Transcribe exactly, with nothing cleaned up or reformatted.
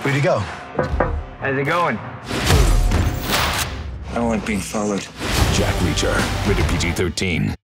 Free to go. How's it going? I want being followed. Jack Reacher, rated P G thirteen.